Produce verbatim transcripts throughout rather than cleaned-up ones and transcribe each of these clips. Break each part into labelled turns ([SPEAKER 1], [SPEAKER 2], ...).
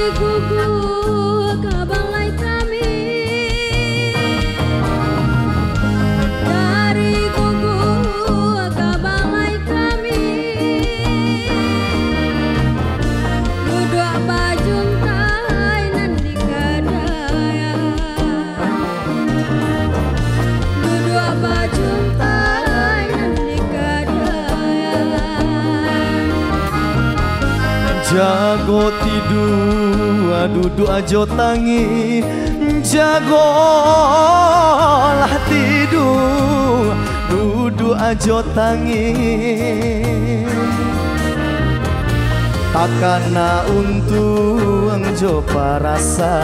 [SPEAKER 1] Jago tidur duduk ajo tangi, jago lah tidur duduk ajo tangi. Takana untung jo para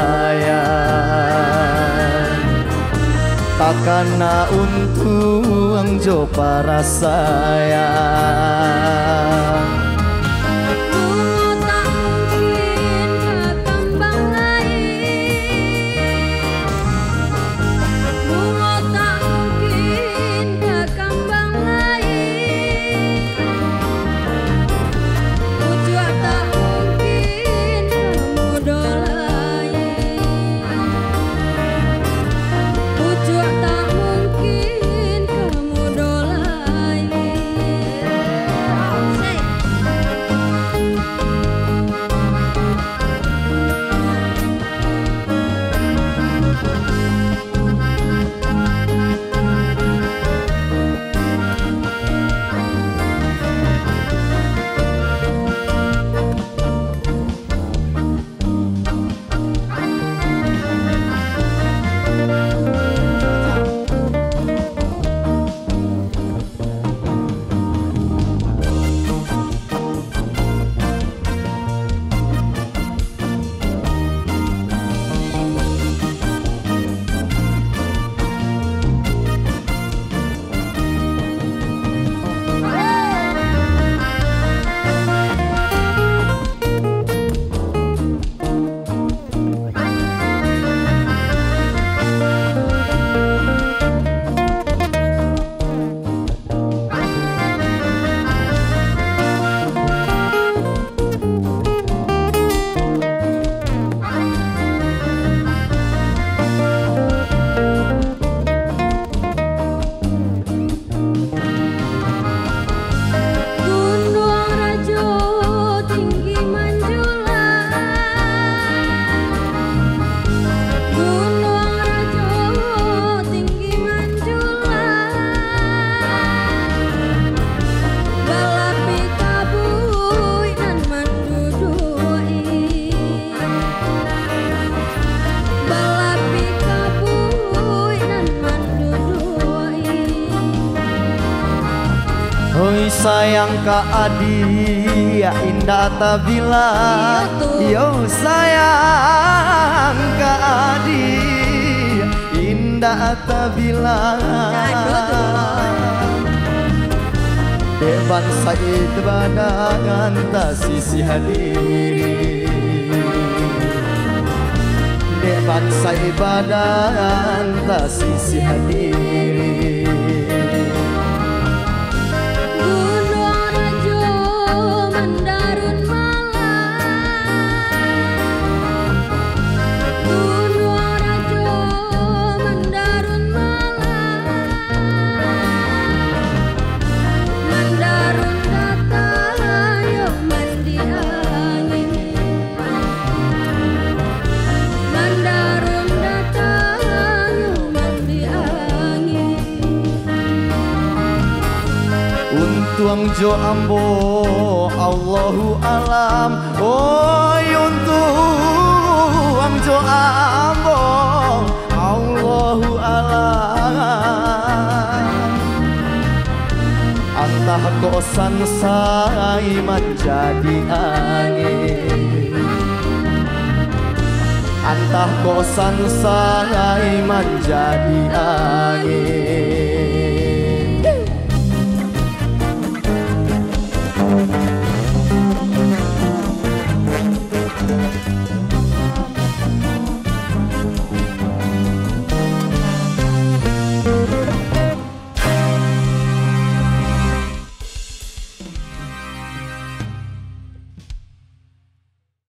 [SPEAKER 1] sayang, takana untung jo para sayang. Hoi sayang ka adi ya indah tabila, yo sayang ka adi indah tabila. Devan Said badangan ta sisi hadiri, Devan Said badangan ta sisi hadiri. Untuang jo ambo Allahu alam, oh untuang jo ambo Allahu alam. Antah kosan sai menjadi angin, antah kosan sai menjadi angin.